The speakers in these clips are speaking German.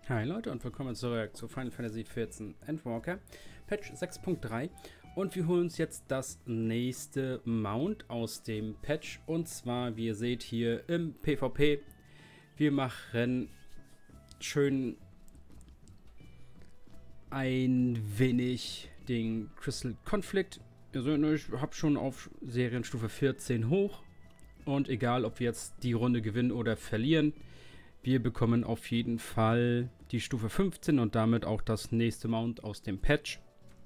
Hi Leute und willkommen zurück zu Final Fantasy XIV Endwalker, Patch 6.3, und wir holen uns jetzt das nächste Mount aus dem Patch, und zwar, wie ihr seht hier im PvP, wir machen schön ein wenig den Crystal Conflict. Also ich habe schon auf Serienstufe 14 hoch, und egal ob wir jetzt die Runde gewinnen oder verlieren, wir bekommen auf jeden Fall die Stufe 15 und damit auch das nächste Mount aus dem Patch.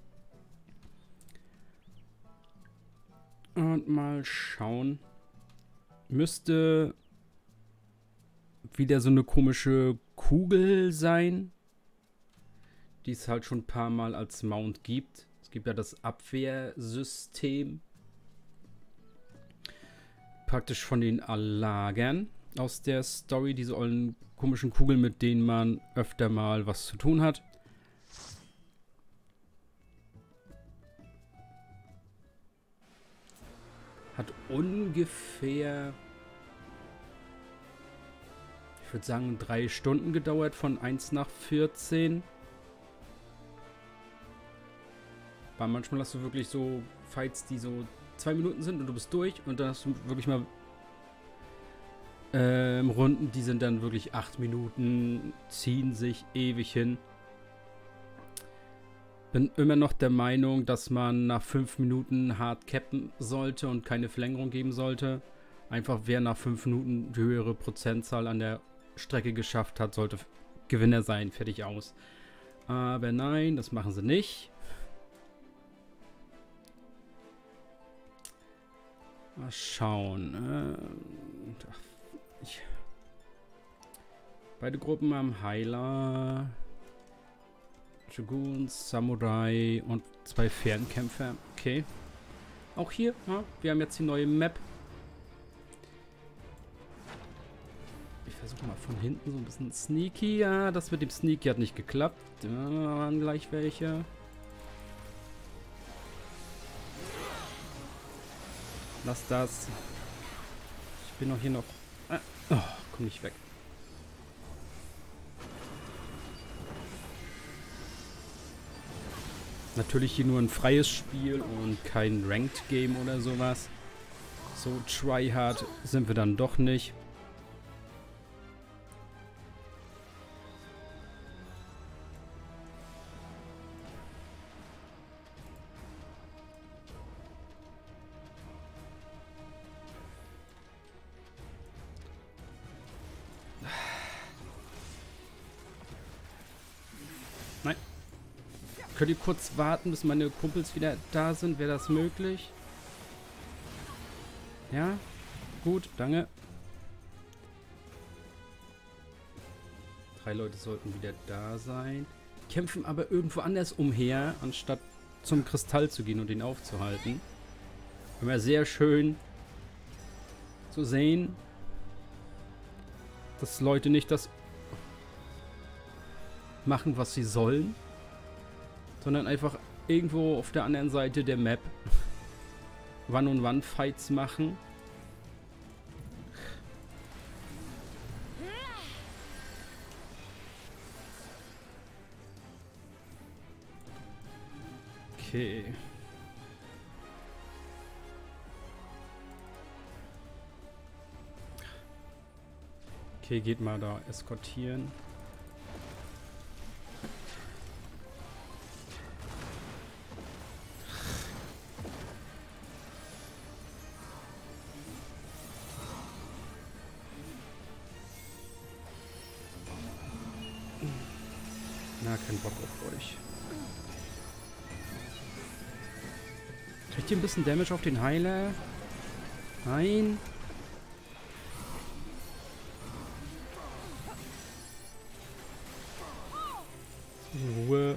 Und mal schauen. Müsste wieder so eine komische Kugel sein, die es halt schon ein paar Mal als Mount gibt. Es gibt ja das Abwehrsystem. Praktisch von den Allagern aus der Story, diese ollen komischen Kugeln, mit denen man öfter mal was zu tun hat. Hat ungefähr, ich würde sagen, 3 Stunden gedauert, von 1 nach 14. Weil manchmal hast du wirklich so Fights, die so 2 Minuten sind und du bist durch, und dann hast du wirklich mal Runden, die sind dann wirklich 8 Minuten, ziehen sich ewig hin. Bin immer noch der Meinung, dass man nach 5 Minuten hart cappen sollte und keine Verlängerung geben sollte. Einfach wer nach 5 Minuten die höhere Prozentzahl an der Strecke geschafft hat, sollte Gewinner sein. Fertig aus. Aber nein, das machen sie nicht. Mal schauen. Beide Gruppen haben Heiler, Dragoons, Samurai und 2 Fernkämpfer. Okay. Auch hier, ja, wir haben jetzt die neue Map. Ich versuche mal von hinten so ein bisschen sneaky. Ja, das mit dem Sneaky hat nicht geklappt. Da waren gleich welche. Lass das. Ich bin noch hier noch. Oh, komm nicht weg. Natürlich hier nur ein freies Spiel und kein Ranked Game oder sowas. So tryhard sind wir dann doch nicht. Nein. Könnt ihr kurz warten, bis meine Kumpels wieder da sind? Wäre das möglich? Ja? Gut, danke. 3 Leute sollten wieder da sein. Kämpfen aber irgendwo anders umher, anstatt zum Kristall zu gehen und ihn aufzuhalten. Immer sehr schön zu sehen, dass Leute nicht das machen, was sie sollen, sondern einfach irgendwo auf der anderen Seite der Map One-on-One-Fights machen. Okay. Okay, geht mal da eskortieren. Na, kein Bock auf euch. Kriegt ihr ein bisschen Damage auf den Heiler? Nein. Ruhe.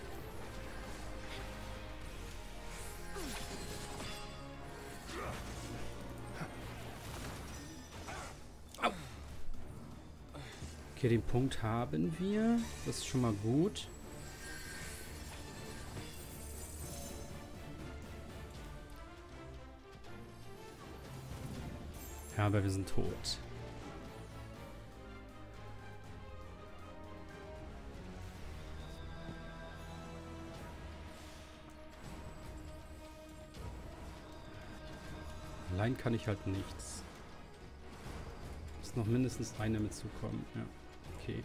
Au. Okay, den Punkt haben wir. Das ist schon mal gut. Ja, aber wir sind tot. allein kann ich halt nichts. Muss noch mindestens einer mitzukommen. Ja, okay.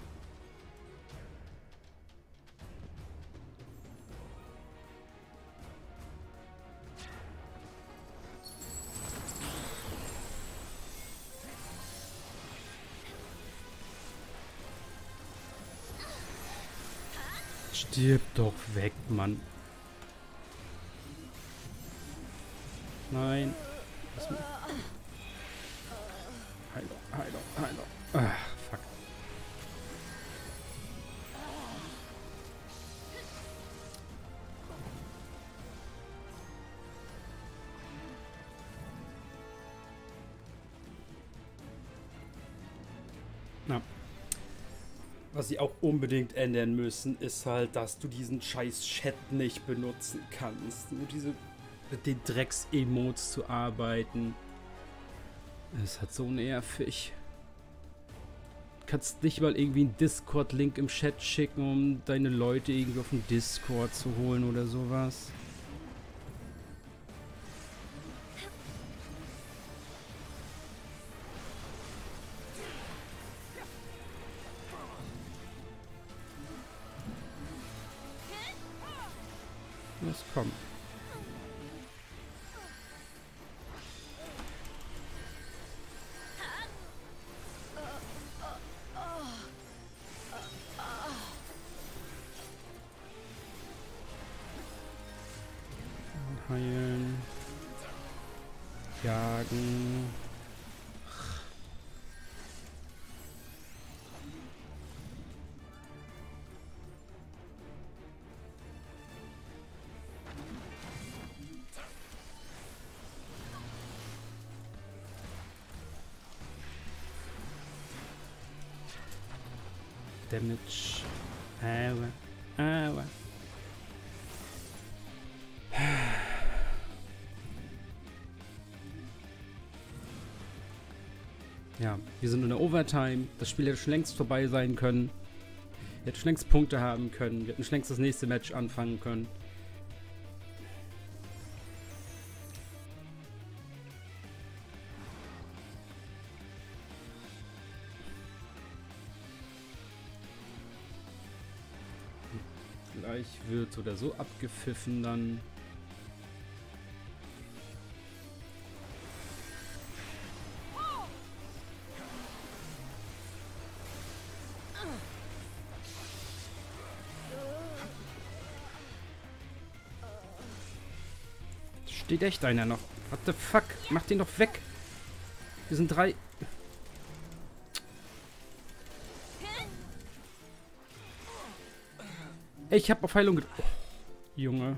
Stirb doch weg, Mann. Nein. Heilung. Ach, fuck. Na. Was sie auch unbedingt ändern müssen, ist halt, dass du diesen scheiß Chat nicht benutzen kannst. Nur mit den Drecks-Emotes zu arbeiten. Das ist halt so nervig. Du kannst nicht mal irgendwie einen Discord-Link im Chat schicken, um deine Leute irgendwie auf den Discord zu holen oder sowas. Los, komm. Heilen. Jagen. Damage. Aua. Ja, wir sind in der Overtime. Das Spiel hätte schon längst vorbei sein können. Wir hätten schon längst Punkte haben können. Wir hätten schon längst das nächste Match anfangen können. Gleich wird oder so abgepfiffen dann. Steht echt einer noch. What the fuck? Mach den doch weg. Wir sind 3. Ey, ich hab auf Heilung gedrückt. Oh, Junge.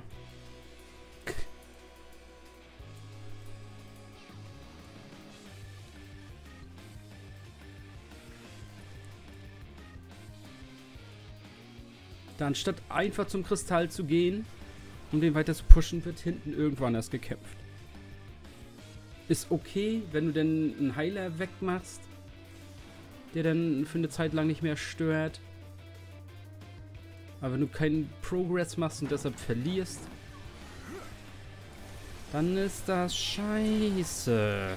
Da anstatt einfach zum Kristall zu gehen, um den weiter zu pushen, wird hinten irgendwo anders gekämpft. Ist okay, wenn du denn einen Heiler wegmachst, der dann für eine Zeit lang nicht mehr stört. Aber wenn du keinen Progress machst und deshalb verlierst, dann ist das scheiße.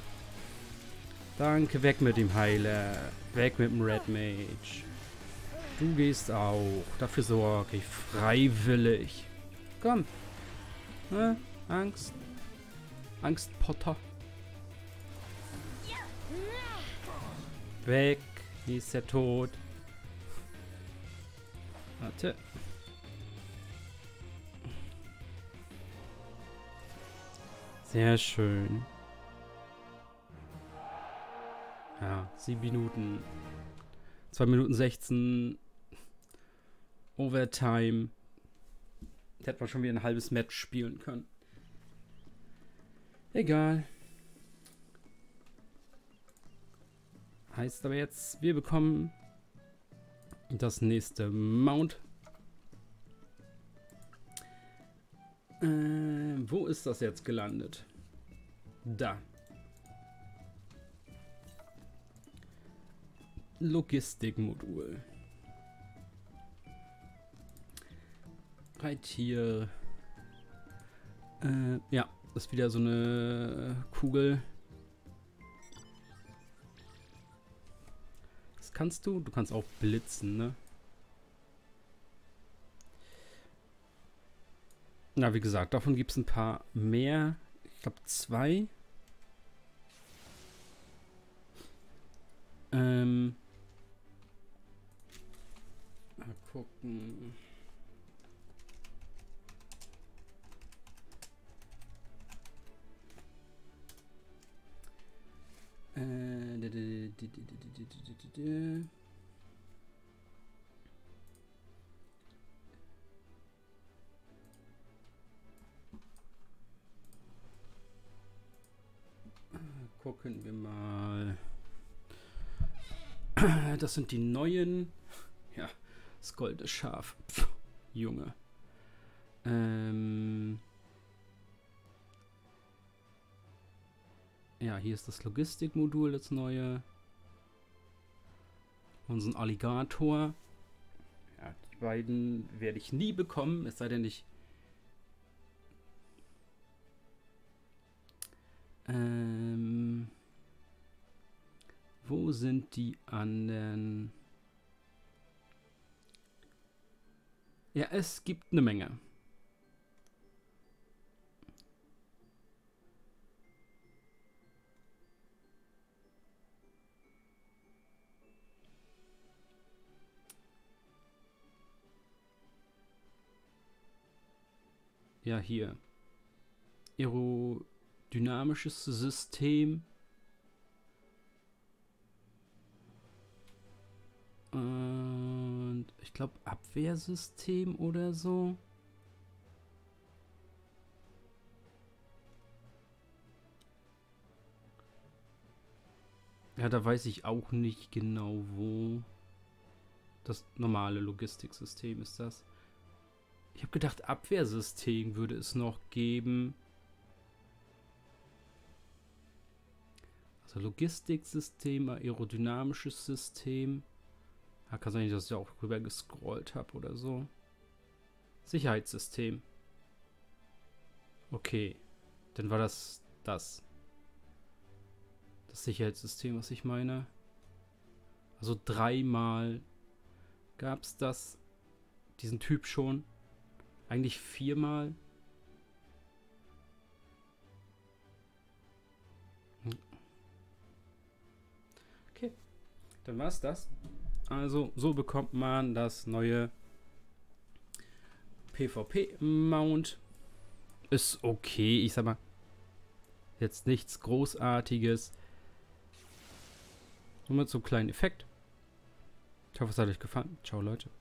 Danke, weg mit dem Heiler. Weg mit dem Red Mage. Du gehst auch. Dafür sorge ich freiwillig. Komm. Angst. Angstpotter. Weg. Hier ist er tot. Warte. Sehr schön. Ja, 7 Minuten. 2 Minuten 16. Overtime. Da hätte man schon wieder ein halbes Match spielen können. Egal. Heißt aber jetzt, wir bekommen das nächste Mount. Wo ist das jetzt gelandet? Da. Logistikmodul. Right hier. Ja, Das ist wieder so eine Kugel. Das kannst du. Du kannst auch blitzen, ne? Na, wie gesagt, davon gibt es ein paar mehr. Ich glaube 2. Mal gucken. Gucken wir mal. Das sind die neuen. Ja, das goldene Schaf. Pff, Junge. Ja, hier ist das Logistikmodul, das neue. Und so ein Alligator. Ja, die beiden werde ich nie bekommen, es sei denn, ich. Wo sind die anderen? Ja, es gibt eine Menge. Ja, hier. Aerodynamisches System. Und ich glaube Abwehrsystem oder so. Ja, da weiß ich auch nicht genau, wo. Das normale Logistiksystem ist das. Ich habe gedacht, Abwehrsystem würde es noch geben. Also Logistiksystem, aerodynamisches System. Ja, kann sein, dass ich auch rüber gescrollt habe oder so. Sicherheitssystem. Okay. Dann war das. Das Sicherheitssystem, was ich meine. Also 3-mal gab es diesen Typ schon. Eigentlich 4-mal. Okay, dann war es das. Also so bekommt man das neue PvP-Mount. Ist okay, ich sag mal. Jetzt nichts Großartiges. Nur mit so einem kleinen Effekt. Ich hoffe, es hat euch gefallen. Ciao, Leute.